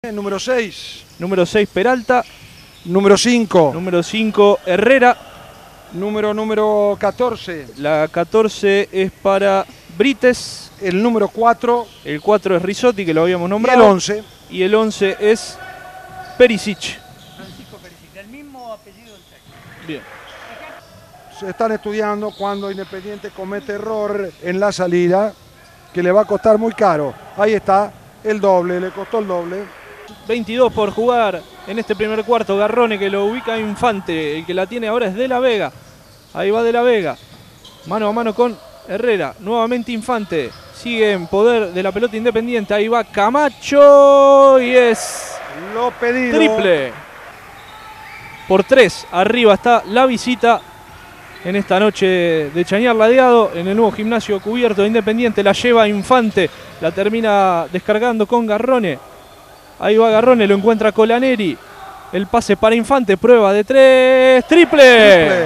número 6. Número 6, Peralta. Número 5. Número 5, Herrera. Número 14. La 14 es para Brites. El número 4. El 4 es Risotti, que lo habíamos Y nombrado. el 11. Y el 11 es Perisic. Francisco Perisic, el mismo apellido del técnico. Bien. Se están estudiando cuando Independiente comete error en la salida, que le va a costar muy caro. Ahí está, el doble, le costó el doble. 22 por jugar en este primer cuarto. Garrone, que lo ubica a Infante. El que la tiene ahora es De la Vega. Ahí va De la Vega. Mano a mano con Herrera. Nuevamente Infante. Sigue en poder de la pelota Independiente. Ahí va Camacho. Y es Lo pedido. triple. Por 3. Arriba está la visita en esta noche de Chañar Ladeado. En el nuevo gimnasio cubierto de Independiente. La lleva Infante. La termina descargando con Garrone. Ahí va Garrone, lo encuentra Colaneri. El pase para Infante, prueba de 3, ¡triple!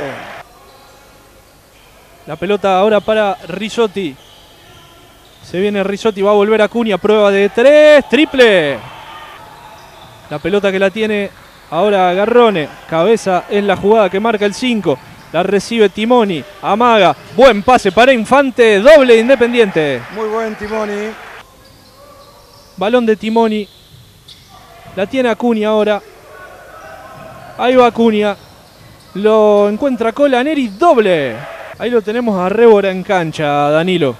La pelota ahora para Risotti. Se viene Risotti, va a volver a Cunha, prueba de 3, ¡triple! La pelota que la tiene ahora Garrone. Cabeza es la jugada que marca el 5. La recibe Timoni, amaga. Buen pase para Infante, doble de Independiente. Muy buen Timoni. Balón de Timoni. La tiene Acuña ahora. Ahí va Acuña. Lo encuentra Colaneri, doble. Ahí lo tenemos a Rébora en cancha, Danilo.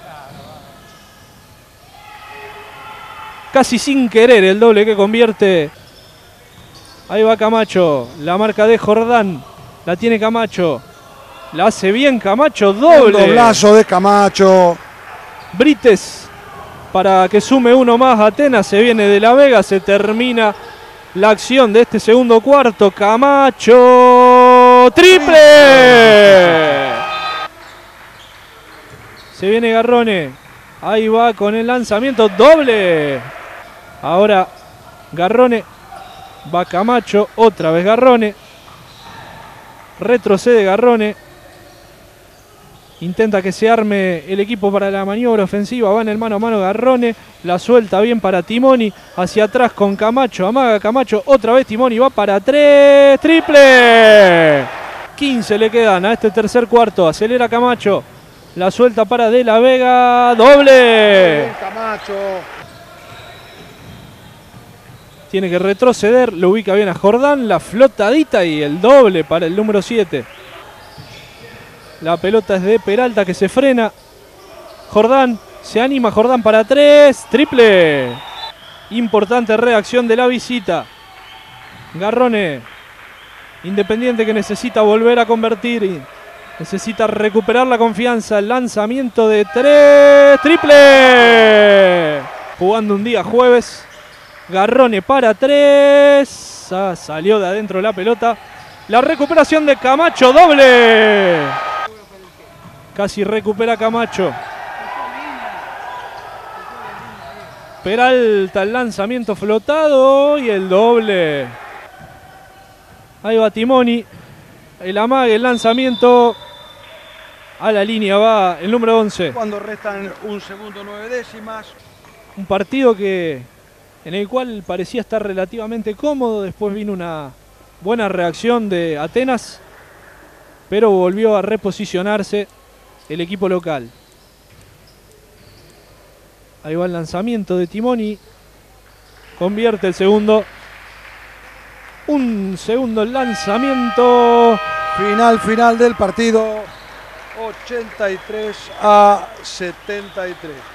Casi sin querer el doble que convierte. Ahí va Camacho. La marca de Jordán. La tiene Camacho. La hace bien Camacho, doble. Un doblazo de Camacho. Brites. Para que sume uno más, Atenas se viene De la Vega, se termina la acción de este segundo cuarto. Camacho, ¡triple! Se viene Garrone, ahí va con el lanzamiento, doble. Ahora Garrone, va Camacho, otra vez Garrone. Retrocede Garrone. Intenta que se arme el equipo para la maniobra ofensiva. Va en el mano a mano Garrone. La suelta bien para Timoni. Hacia atrás con Camacho. Amaga Camacho. Otra vez Timoni. Va para 3. ¡Triple! 15 le quedan a este tercer cuarto. Acelera Camacho. La suelta para De la Vega. ¡Doble! Bien, Camacho. Tiene que retroceder. Lo ubica bien a Jordán. La flotadita y el doble para el número 7. La pelota es de Peralta que se frena. Jordán, se anima Jordán para 3. ¡Triple! Importante reacción de la visita. Garrone. Independiente que necesita volver a convertir. Necesita recuperar la confianza. El lanzamiento de 3. ¡Triple! Jugando un día jueves. Garrone para 3. Salió de adentro la pelota. La recuperación de Camacho, doble. Casi recupera Camacho. Peralta, el lanzamiento flotado y el doble. Ahí va Timoni. El amague, el lanzamiento. A la línea va el número 11. Cuando restan 1 segundo 9 décimas. Un partido en el cual parecía estar relativamente cómodo. Después vino una buena reacción de Atenas. Pero volvió a reposicionarse el equipo local. Ahí va el lanzamiento de Timoni. Convierte el segundo. Un segundo lanzamiento. Final del partido. 83-73.